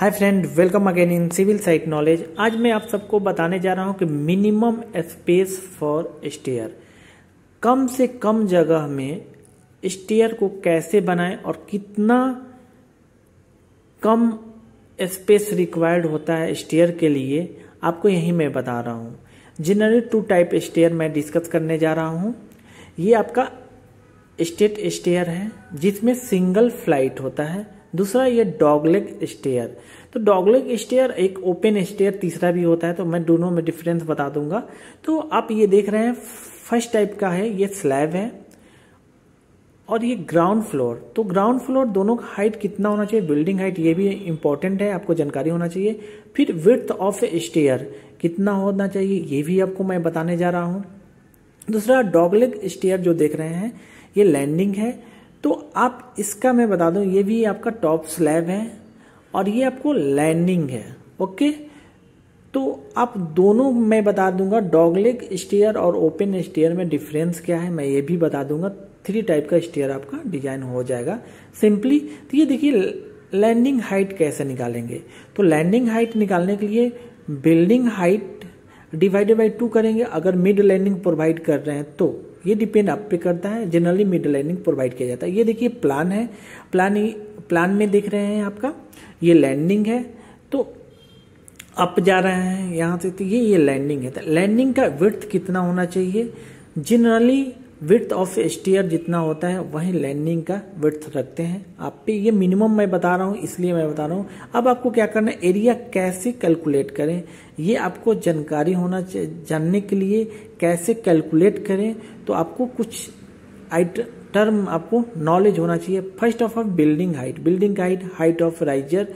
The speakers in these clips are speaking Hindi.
Hi friend, welcome again in civil site knowledge. आज मैं आप सबको बताने जा रहा हूं कि मिनिमम स्पेस फॉर स्टेयर, कम से कम जगह में स्टेयर को कैसे बनाएं और कितना कम स्पेस रिक्वायर्ड होता है स्टेयर के लिए, आपको यही मैं बता रहा हूं। जनरली 2 टाइप स्टेयर मैं डिस्कस करने जा रहा हूं। ये आपका स्टेट स्टेयर है जिसमें सिंगल फ्लाइट होता है। दूसरा ये डॉगलेग स्टेयर। तो डॉगलेग स्टेयर एक ओपन स्टेयर तीसरा भी होता है, तो मैं दोनों में डिफरेंस बता दूंगा। तो आप ये देख रहे हैं फर्स्ट टाइप का है, ये स्लैब है और ये ग्राउंड फ्लोर। तो ग्राउंड फ्लोर दोनों का हाइट कितना होना चाहिए, बिल्डिंग हाइट, ये भी इंपॉर्टेंट है, आपको जानकारी होना चाहिए। फिर विड्थ ऑफ स्टेयर कितना होना चाहिए, ये भी आपको मैं बताने जा रहा हूं। दूसरा डॉगलेग स्टेयर जो देख रहे हैं ये लैंडिंग है। तो आप इसका मैं बता दूं, ये भी आपका टॉप स्लैब है और ये आपको लैंडिंग है। ओके, तो आप दोनों मैं बता दूंगा, डॉगलेग स्टेयर और ओपन स्टेयर में डिफरेंस क्या है मैं ये भी बता दूंगा। 3 टाइप का स्टेयर आपका डिजाइन हो जाएगा सिंपली। तो ये देखिए लैंडिंग हाइट कैसे निकालेंगे। तो लैंडिंग हाइट निकालने के लिए बिल्डिंग हाइट डिवाइडेड बाई 2 करेंगे। अगर मिड लैंडिंग प्रोवाइड कर रहे हैं तो ये डिपेंड आप पे करता है। जनरली मिड लैंडिंग प्रोवाइड किया जाता है। ये देखिए प्लान है, प्लान में देख रहे हैं आपका ये लैंडिंग है। तो अप जा रहे हैं यहाँ से, तो ये लैंडिंग है। तो लैंडिंग का विड्थ कितना होना चाहिए, जनरली विड्थ ऑफ स्टेयर जितना होता है वही लैंडिंग का विड्थ रखते हैं। आप पे ये मिनिमम मैं बता रहा हूँ, इसलिए मैं बता रहा हूँ। अब आपको क्या करना है, एरिया कैसे कैलकुलेट करें ये आपको जानकारी होना चाहिए। जानने के लिए कैसे कैलकुलेट करें तो आपको कुछ टर्म आपको नॉलेज होना चाहिए। First of all building height, height of riser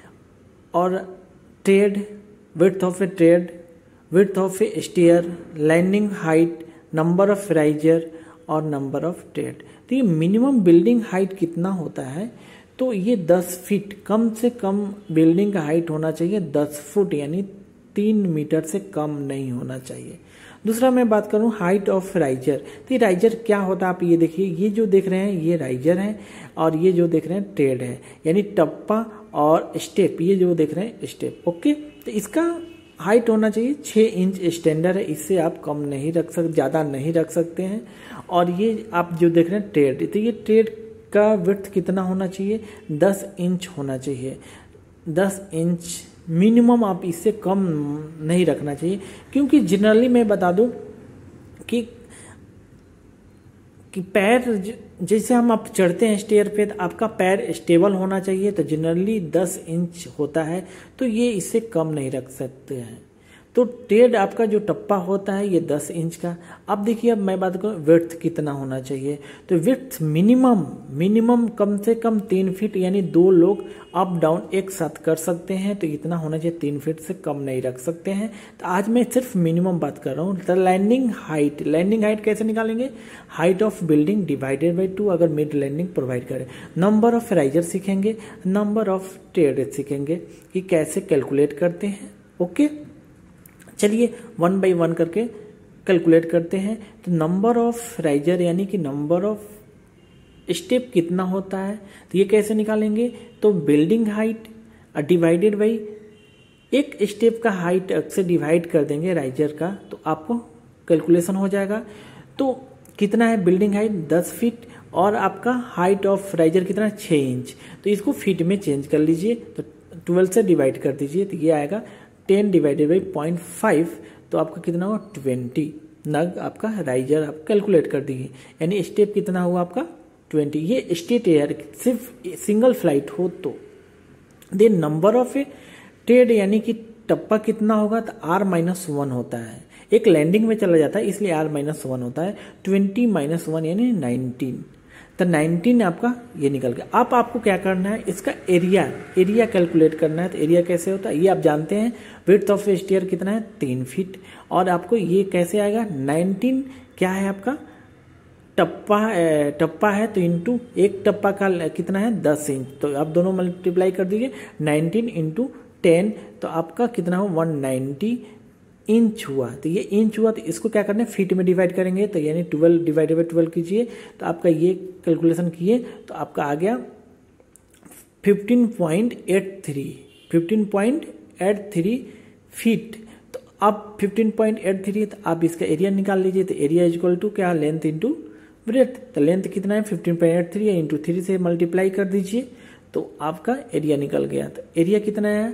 और tread, width of a tread, width of a stair, landing height, number of riser और नंबर ऑफ ट्रेड। तो ये मिनिमम बिल्डिंग हाइट कितना होता है, तो ये 10 फीट, कम से कम बिल्डिंग का हाइट होना चाहिए 10 फुट, यानी 3 मीटर से कम नहीं होना चाहिए। दूसरा मैं बात करूं हाइट ऑफ राइजर। तो ये राइजर क्या होता है, आप ये देखिए, ये जो देख रहे हैं ये राइजर है और ये जो देख रहे हैं ट्रेड है, यानी टप्पा और स्टेप, ये जो देख रहे हैं स्टेप। ओके, तो इसका हाइट होना चाहिए 6 इंच स्टैंडर्ड है, इससे आप कम नहीं रख सकते, ज़्यादा नहीं रख सकते हैं। और ये आप जो देख रहे हैं ट्रेड, तो ये ट्रेड का विड्थ कितना होना चाहिए, 10 इंच होना चाहिए। 10 इंच मिनिमम, आप इससे कम नहीं रखना चाहिए। क्योंकि जनरली मैं बता दूं कि पैर जैसे हम आप चढ़ते हैं स्टेयर पे, तो आपका पैर स्टेबल होना चाहिए। तो जनरली 10 इंच होता है, तो ये इससे कम नहीं रख सकते हैं। तो ट्रेड आपका जो टप्पा होता है ये 10 इंच का। अब देखिए, अब मैं बात करूँ विड्थ कितना होना चाहिए। तो विड्थ मिनिमम कम से कम 3 फीट, यानी 2 लोग अप डाउन एक साथ कर सकते हैं, तो इतना होना चाहिए। 3 फीट से कम नहीं रख सकते हैं। तो आज मैं सिर्फ मिनिमम बात कर रहा हूँ। तो लैंडिंग हाइट कैसे निकालेंगे, height of building divided by 2 अगर मिड लैंडिंग प्रोवाइड करें। नंबर ऑफ राइजर सीखेंगे, नंबर ऑफ ट्रेड सीखेंगे कि कैसे कैलकुलेट करते हैं। ओके, चलिए 1 बाई 1 करके कैलकुलेट करते हैं। तो नंबर ऑफ राइजर यानी कि नंबर ऑफ स्टेप कितना होता है, तो ये कैसे निकालेंगे। तो बिल्डिंग हाइट डिवाइडेड बाई एक स्टेप का हाइट से डिवाइड कर देंगे राइजर का, तो आपको कैलकुलेशन हो जाएगा। तो कितना है बिल्डिंग हाइट, 10 फीट, और आपका हाइट ऑफ राइजर कितना है, 6 इंच। तो इसको फीट में चेंज कर लीजिए, तो 12 से डिवाइड कर दीजिए, तो ये आएगा 10 डिवाइडेड बाई 0.5, तो आपका कितना हुआ 20 नग आपका राइजर आप कैलकुलेट कर दीजिए। यानी स्टेप कितना हुआ आपका 20। ये स्टेट एयर सिर्फ सिंगल फ्लाइट हो तो। देन नंबर ऑफ ट्रेड यानी कि टप्पा कितना होगा, तो R-1 होता है। एक लैंडिंग में चला जाता है इसलिए R-1 होता है। 20 - 1 यानी 19। तो 19 आपका ये निकल गया। अब आपको क्या करना है, इसका एरिया कैलकुलेट करना है। तो एरिया कैसे होता है ये आप जानते हैं। विड्थ ऑफ स्टेयर कितना है, 3 फीट, और आपको ये कैसे आएगा, 19 क्या है आपका टप्पा है, तो इंटू एक टप्पा का कितना है 10 इंच, तो आप दोनों मल्टीप्लाई कर दीजिए। 19 × 10, तो आपका कितना हो 190 इंच हुआ। तो ये इंच हुआ, तो इसको क्या करना है फीट में डिवाइड करेंगे, तो यानी 12 डिवाइडेड बाई 12 कीजिए, तो आपका ये कैलकुलेशन किए तो आपका आ गया 15.83 15.83 फीट। तो अब 15.83, तो आप इसका एरिया निकाल लीजिए। तो एरिया इक्वल टू क्या, लेंथ इंटू ब्रेथ। तो लेंथ कितना है 15.83 है, इंटू 3 से मल्टीप्लाई कर दीजिए तो आपका एरिया निकल गया। तो एरिया कितना है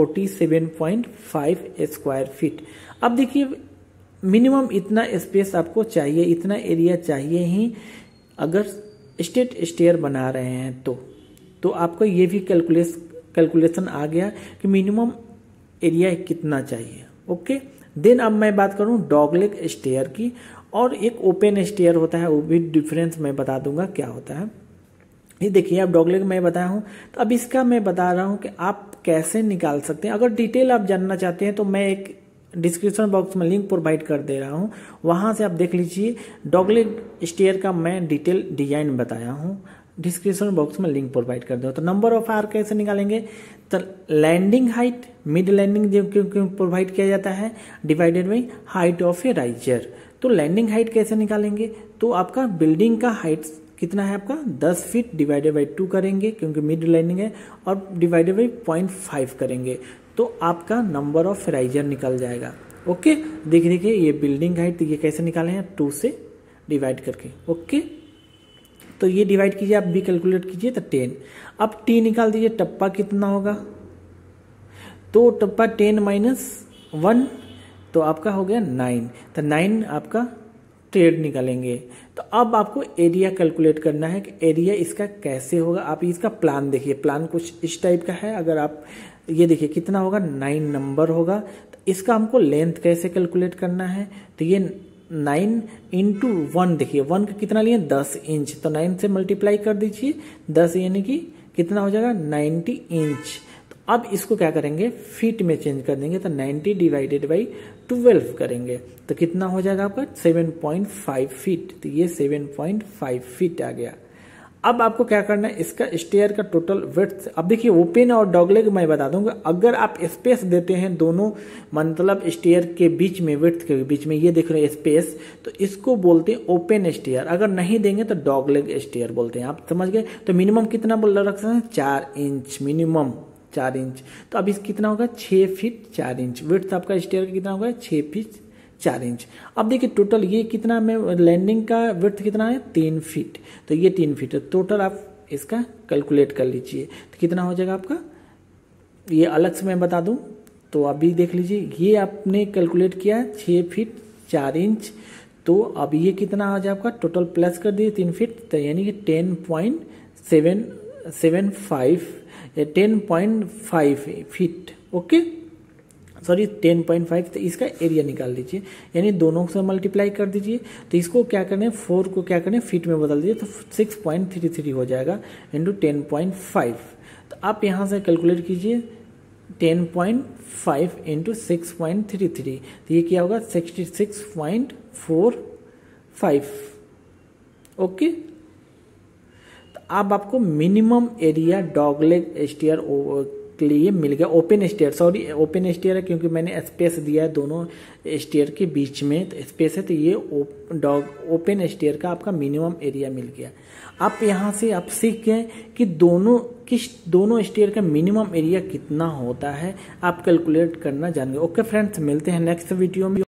47.5 स्क्वायर फीट। अब देखिए मिनिमम इतना स्पेस आपको चाहिए, इतना एरिया चाहिए ही अगर स्टेट स्टेयर बना रहे हैं तो आपको ये भी कैलकुलेशन आ गया कि मिनिमम एरिया कितना चाहिए। ओके, देन अब मैं बात करूं डॉगलेग स्टेयर की, और एक ओपन स्टेयर होता है, वो भी डिफरेंस मैं बता दूंगा क्या होता है। ये देखिए अब डॉगलेग मैं बताया हूं, तो अब इसका मैं बता रहा हूं कि आप कैसे निकाल सकते हैं। अगर डिटेल आप जानना चाहते हैं तो मैं एक डिस्क्रिप्शन बॉक्स में लिंक प्रोवाइड कर दे रहा हूं, वहां से आप देख लीजिए। डॉगलेग स्टेयर का मैं डिटेल डिजाइन बताया हूं, डिस्क्रिप्शन बॉक्स में लिंक प्रोवाइड कर दो। तो नंबर ऑफ आर कैसे निकालेंगे, तो लैंडिंग हाइट, मिड लैंडिंग जो प्रोवाइड किया जाता है, divided by height of a riser. तो लैंडिंग हाइट कैसे निकालेंगे, तो आपका बिल्डिंग का हाइट कितना है आपका 10 फीट, डिवाइडेड बाई 2 करेंगे क्योंकि मिड लैंडिंग है, और डिवाइडेड बाई 0.5 करेंगे तो आपका नंबर ऑफ राइजर निकल जाएगा। ओके, देखिए ये बिल्डिंग हाइट, ये कैसे निकाले हैं 2 से डिवाइड करके। ओके, तो ये डिवाइड कीजिए, आप भी कैलकुलेट कीजिए तो 10। अब टी निकाल दीजिए, टप्पा कितना होगा, तो टप्पा 10 माइनस 1 तो आपका हो गया 9। तो 9 आपका ट्रेड निकालेंगे। तो अब आपको एरिया कैलकुलेट करना है कि एरिया इसका कैसे होगा। आप इसका प्लान देखिए, प्लान कुछ इस टाइप का है। अगर आप ये देखिए कितना होगा 9 नंबर होगा। तो इसका हमको लेंथ कैसे कैलकुलेट करना है, तो ये 9 इंटू 1, देखिए 1 का कितना लिए 10 इंच, तो 9 से मल्टीप्लाई कर दीजिए 10 यानी कि कितना हो जाएगा 90 इंच। तो अब इसको क्या करेंगे फीट में चेंज कर देंगे, तो 90 डिवाइडेड बाई 12 करेंगे तो कितना हो जाएगा आपका 7.5 फीट। तो ये 7.5 फीट आ गया। अब आपको क्या करना है, इसका स्टेयर का टोटल विड्थ। अब देखिए ओपन और डॉगलेग मैं बता दूंगा, अगर आप स्पेस देते हैं दोनों मतलब स्टेयर के बीच में, विड्थ के बीच में, ये देख रहे हैं स्पेस, तो इसको बोलते हैं ओपन स्टेयर। अगर नहीं देंगे तो डॉगलेग स्टेयर बोलते हैं। आप समझ गए। तो मिनिमम कितना बोल रख सकते हैं 4 इंच, मिनिमम 4 इंच। तो अब इस कितना होगा 6 फीट 4 इंच। विड्थ आपका स्टेयर का कितना होगा 6 फीट 4 इंच। अब देखिए टोटल ये कितना में लैंडिंग का विड्थ कितना है 3 फीट, तो ये 3 फीट है टोटल। आप इसका कैलकुलेट कर लीजिए तो कितना हो जाएगा आपका, ये अलग से मैं बता दूं तो अभी देख लीजिए। ये आपने कैलकुलेट किया 6 फीट 4 इंच, तो अब ये कितना हो जाए आपका टोटल प्लस कर दिए 3 फीट, तो यानी कि 10.5 फीट। Okay, sorry 10.5। तो इसका एरिया निकाल लीजिए, यानी दोनों से मल्टीप्लाई कर दीजिए। तो इसको क्या करना है 4 को क्या करना है फीट में बदल दीजिए, तो 6.33 हो जाएगा इंटू 10.5। तो आप यहाँ से कैलकुलेट कीजिए 10.5 इंटू 6.33, तो ये क्या होगा 66.45। ओके, तो अब आपको मिनिमम एरिया डॉगलेग स्टेयर के लिए मिल गया। Open stair, sorry open stair है क्योंकि मैंने स्पेस दिया है दोनों स्टेयर के बीच में, तो स्पेस है, तो ये ओपन स्टेयर का आपका मिनिमम एरिया मिल गया। आप यहाँ से आप सीख गए कि दोनों स्टेयर का मिनिमम एरिया कितना होता है, आप कैलकुलेट करना जान गए। ओके फ्रेंड्स, मिलते हैं नेक्स्ट वीडियो में।